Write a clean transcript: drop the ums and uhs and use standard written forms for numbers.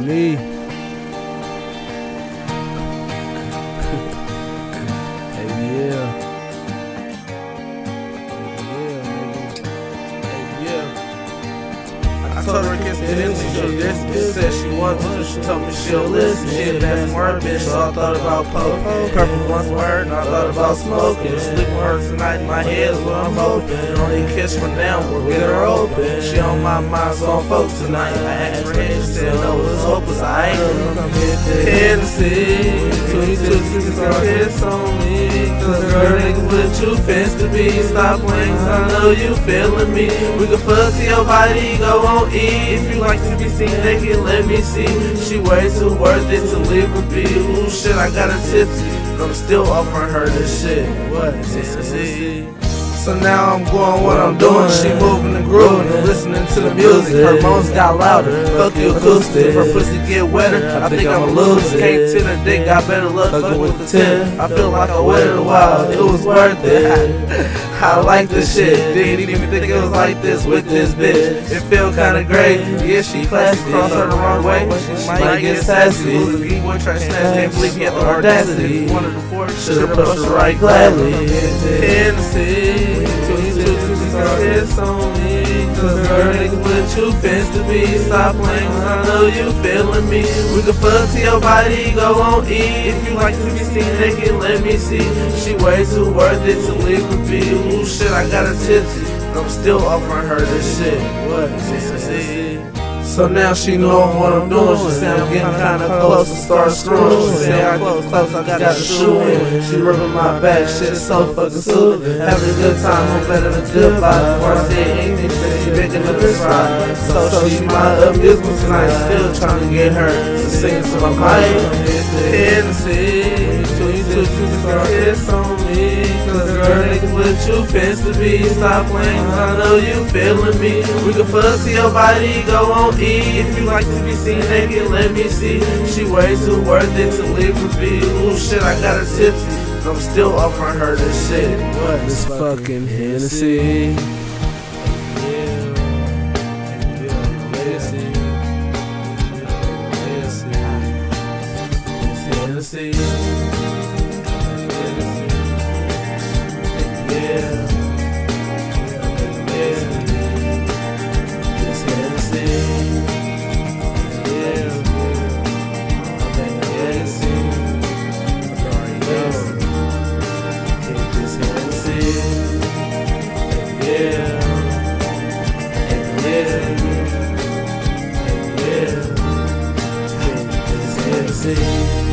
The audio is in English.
me. Hey, yeah. I told her against the energy, this bitch said she wanted to, she told me she'll listen. She a bad smart bitch, so I thought about poking. Purple once word, and I thought about smoking. Sleep with her tonight in my head is what I'm hoping. Only a kiss from now, we'll get her open. She on my mind, so I'm focused tonight. I asked her head, she said no, it's hopeless. I ain't gonna come get the Hennessy. 22 seasons on kiss on me. Cause girl, nigga, what you fence to be. Stop playing, cause I know you feeling me. We can fuck to your body, go on E. If you like to be seen naked, let me see. She way too worth it to leave her be. Ooh shit, I got her tipsy, but I'm still offering her this shit. What is this? So now I'm going what I'm doing. She moving and grooving and listening to the music. Her moans got louder, fuck the acoustic. Her pussy get wetter, I think I'ma lose it. Came to the dick, got better luck fucking with the 10. I feel like I waited a while, it was worth it. I like this shit, didn't even think it was like this with this bitch. It feel kinda great, yeah she classy. Cross her the wrong way, she might get sassy. Lose the boy try to snatch, can't believe he had the audacity. One of the four, should've pushed her right gladly. Hennessy. It's on me, cause girl, nigga, what you fence to be. Stop playing, cause I know you feeling me. We can fuck to your body, go on E. If you like to be seen naked, let me see. She way too worth it to leave her be. Ooh shit, I got her tipsy, but I'm still offering her this shit. What is this? So now she know what I'm doing. She said I'm getting kinda close to start screwing. She said I get close, I got a shoe in. She rubbing my back, shit is so fucking soothing. Having a good time, I'm better than good vibe. Before I said anything, she said she picking up this ride. So she my amusement tonight. Still trying to get her to sing to my mind. Hennessy, 22 it's on me. Cause girl, nigga, what you fence to be. Stop playing, cause I know you feeling me. We can fuck to your body, go on E. If you like to be seen naked, let me see. She way too worth it to leave her be. Ooh shit, I got her tipsy, but I'm still offering her this shit. What This fucking Hennessy. Hennessy. Yeah.